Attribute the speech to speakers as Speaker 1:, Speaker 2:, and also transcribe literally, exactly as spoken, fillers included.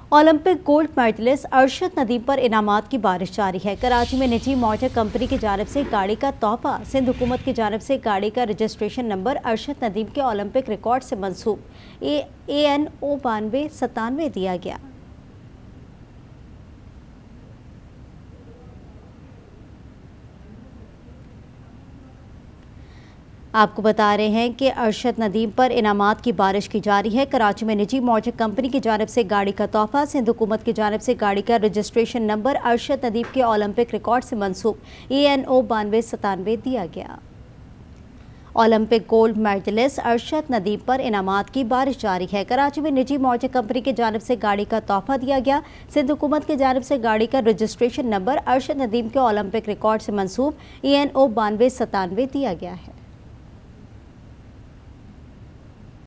Speaker 1: Olympic gold medalist Arshad Nadeem पर इनामात की बारिश जारी है। कराची में निजी मोटर कंपनी की जानिब से गाड़ी का तोहफा, सिंध हुकूमत की जानिब से गाड़ी का रजिस्ट्रेशन नंबर अरशद नदीम के ओलंपिक रिकॉर्ड से मंसूब ए एन ओ बानवे सतानवे दिया गया। आपको बता रहे हैं कि अरशद नदीम पर इनामात की बारिश की जारी है। कराची में निजी मोटर कंपनी की जानिब से गाड़ी का तोहफा, सिंध हुकूमत की जानिब से गाड़ी का रजिस्ट्रेशन नंबर अरशद नदीम के ओलंपिक रिकॉर्ड से मंसूब ए एन ओ बानवे सतानवे दिया गया। Olympic gold medalist Arshad Nadeem पर इनामात की बारिश जारी है। कराची में निजी मोटर कंपनी की जानिब से गाड़ी का तोहफा दिया गया। सिंध हुकूमत की जानिब से गाड़ी का रजिस्ट्रेशन नंबर अरशद नदीम के ओलंपिक रिकॉर्ड से मंसूब ए एन ओ बानवे सतानवे दिया गया है।